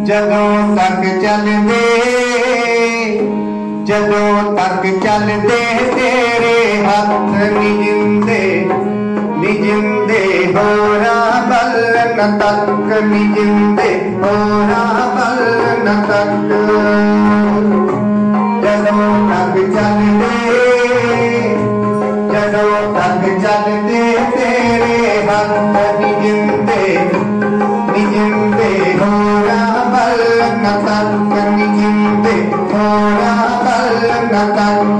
ਜਦੋਂ ਤੱਕ ਚੱਲਦੇ ਤੇਰੇ ਹੱਥ ਨਿਜਿੰਦੇ ਹੋਰਾਂ ਵੱਲ ਨ ਤੱਕ ਨਿਜਿੰਦੇ ਹੋਰਾਂ ਵੱਲ ਨ ਤੱਕ ਜਦੋਂ ਤੱਕ ਚੱਲਦੇ ਤੇਰੇ ਹੱਥ ਨਿਜਿੰਦੇ ਹੋਰਾਂ ਵੱਲ ਨ ਤੱਕ ਨਿਜਿੰਦੇ ਹੋਰਾਂ ਵੱਲ ਨ ਤੱਕ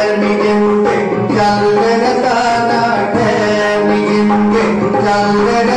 ਚੱਲ